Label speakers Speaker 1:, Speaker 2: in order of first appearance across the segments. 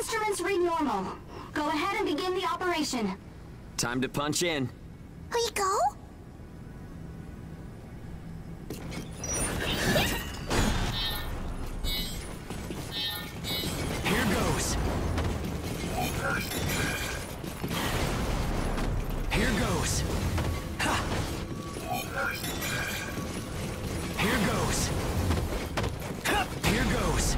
Speaker 1: Instruments read normal. Go ahead and begin the operation.
Speaker 2: Time to punch in.
Speaker 3: We go?
Speaker 4: Here goes. Here goes. Ha! Here goes. Ha! Here goes.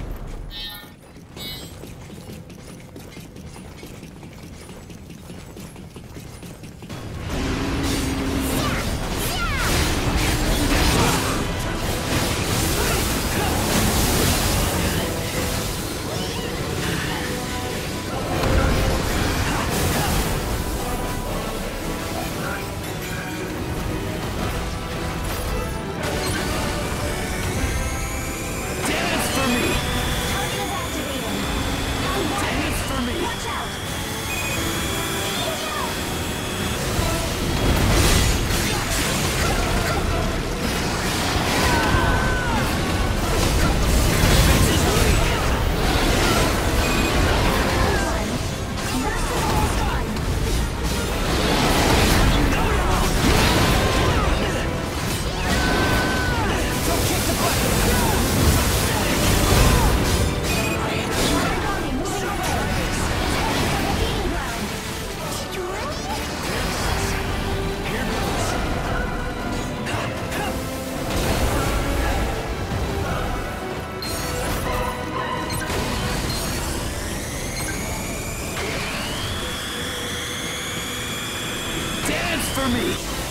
Speaker 4: For me.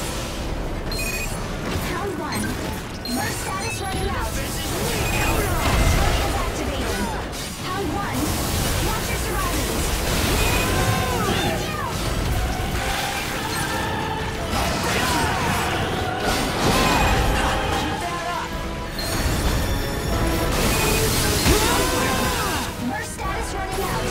Speaker 1: Round one. Merc status running out. Target is activated. Round one. Watch your surroundings. Merc status running out.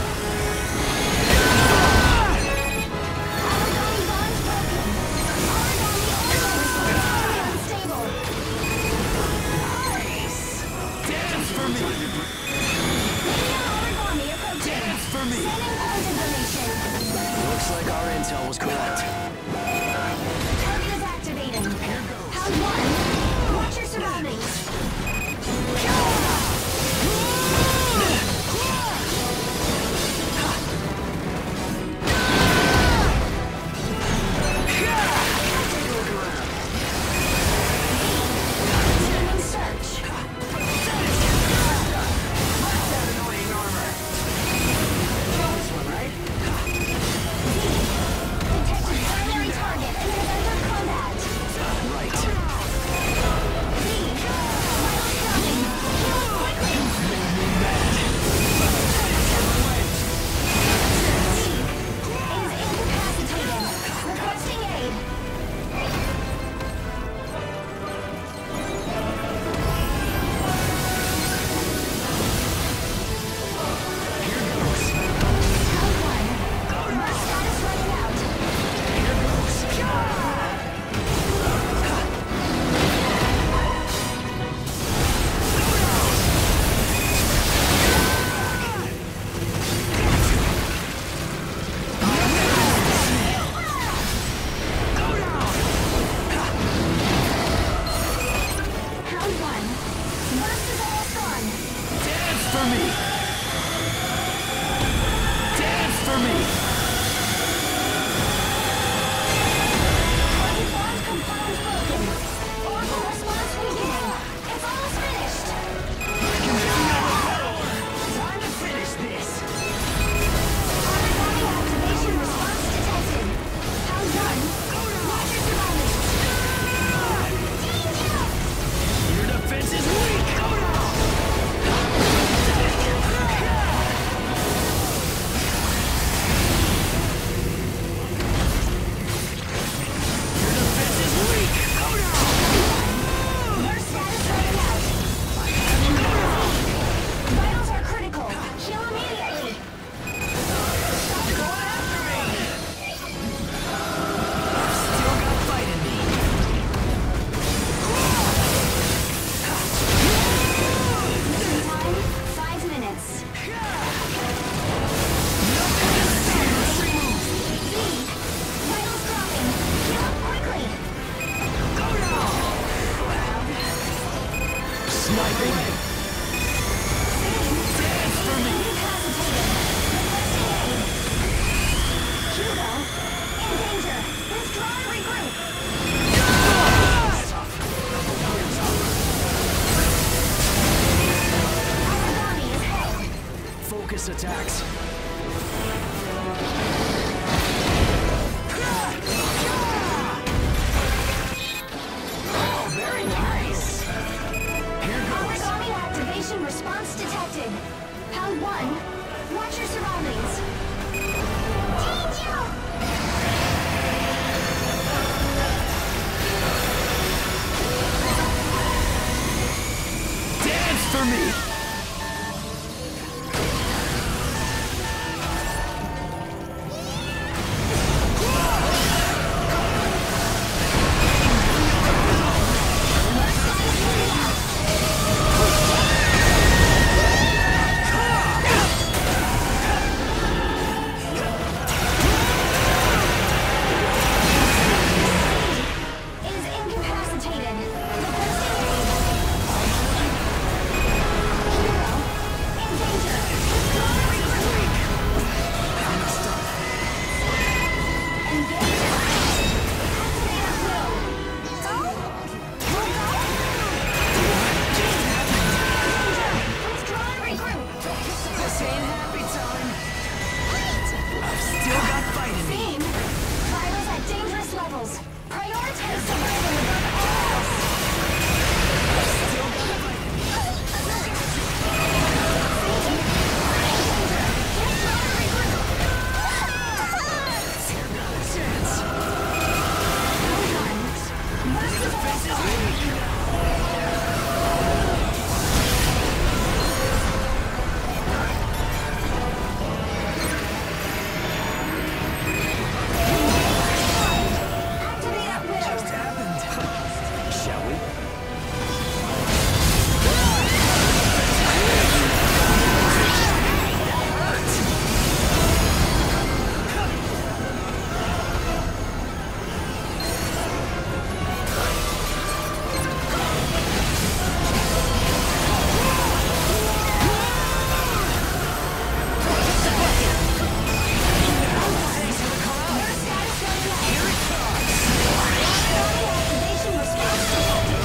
Speaker 4: For me. Looks like our intel was correct.
Speaker 1: Target is activating. Round one. Watch your surroundings. Detected
Speaker 4: for me!
Speaker 1: Is incapacitated. Hero in danger. Engage. Activate at will. Go. We'll go. Danger. Withdraw and regroup.
Speaker 4: This ain't happy time!
Speaker 1: Wait.
Speaker 4: I've still got fight in me!
Speaker 1: Theme. Virus at dangerous levels. Prioritize survival above all else.
Speaker 4: Still got fight in me! Chance!
Speaker 1: Activate at will.
Speaker 4: Just happened. Shall we?
Speaker 1: Activation response detected.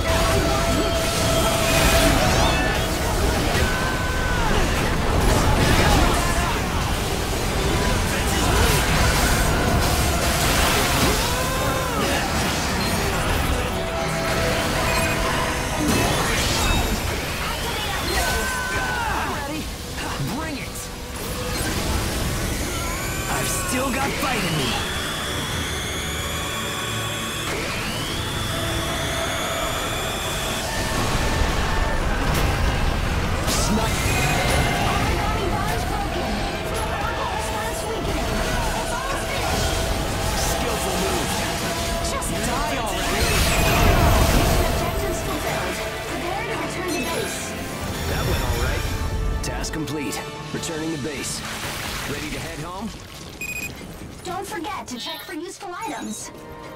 Speaker 4: I'm ready! Bring it! I've still got fight in me! Snuff!
Speaker 1: Origami bond broken. Thermal response weakening. It's almost finished.
Speaker 4: Skillful move! Just die already!
Speaker 1: Mission objectives fulfilled. Prepare to return to base.
Speaker 2: That went all right. Task complete. Returning to base. Ready to head home?
Speaker 1: Don't forget to check for useful items.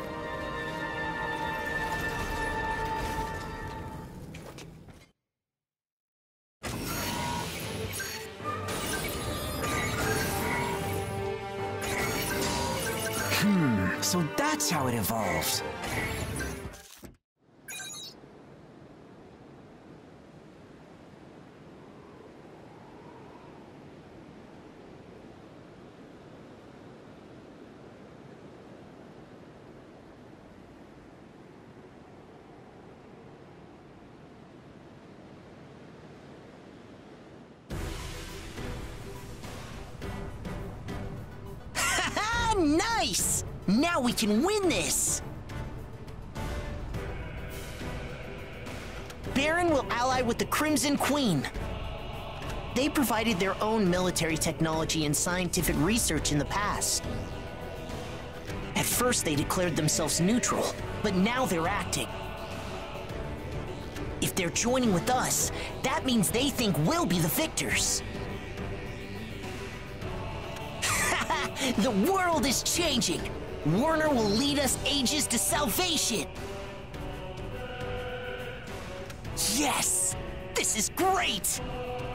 Speaker 4: So that's how it evolves.
Speaker 3: Nice! Now we can win this! Baron will ally with the Crimson Queen. They provided their own military technology and scientific research in the past. At first they declared themselves neutral, but now they're acting. If they're joining with us, that means they think we'll be the victors. The world is changing! Werner will lead us ages to salvation! Yes! This is great!